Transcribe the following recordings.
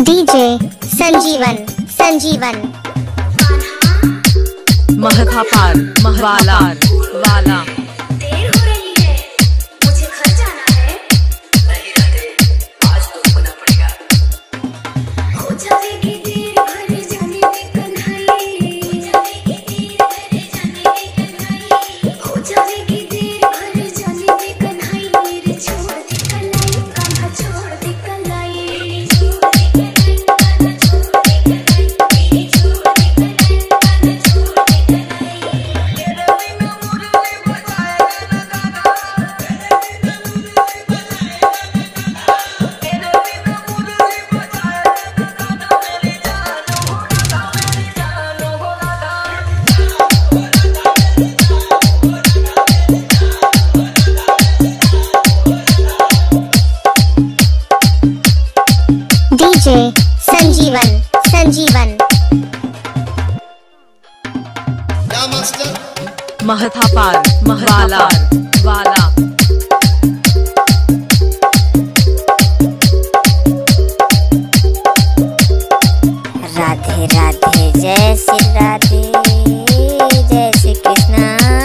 DJ Sanjeevan Mahtha पार वाला देर हो रही है, मुझे घर जाना है। नहीं रहते, आज तो रुकना पड़ेगा। हो जाएगी देर घर जाने में कन्हई, हो जाएगी देर घर जाने में कन्हई, मेरे छोड़ दे कलाई, कान्हा छोड़ दे कलाई, छोड़ दे कलाई, कान्हा छोड़ दे कलाई, छोड़ दे कलाई, कान्हा छोड़ दे कलाई। डीजे संजीवन महथा पार वाला राधे राधे जय श्री राधे जय श्री कृष्णा।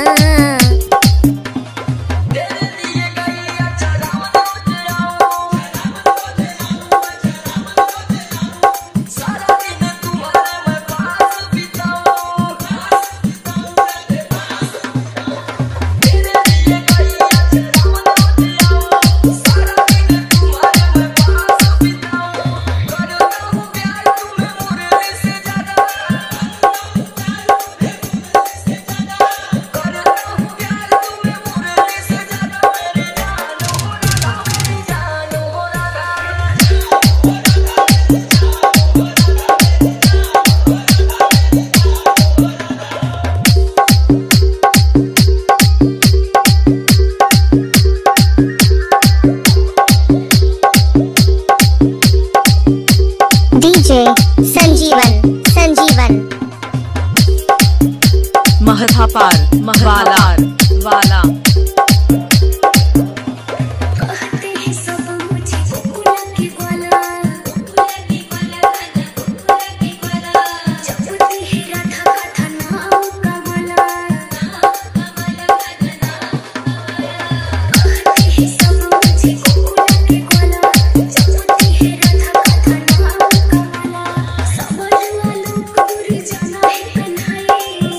डीजे संजीवन महथा पार वाला कहते हैं सब मुझे गोकुला की ग्वाला, जपती है राधा कथा नाम का माला। कहते हैं सब मुझे गोकुला की ग्वाला, जपती है राधा कथा नाम का माला। समझ वालों को दूर जाना है कन्हई,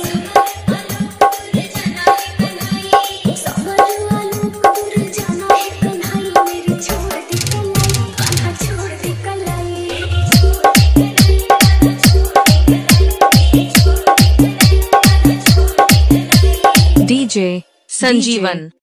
समझ वालों को दूर जाना है कन्हई, मेरे छोड़ दे कलाई, कान्हा छोड़ दे कलाई, छोड़ दे कलाई, कान्हा छोड़ दे कलाई, छोड़ दे कलाई, कान्हा छोड़ दे कलाई। डीजे संजीवन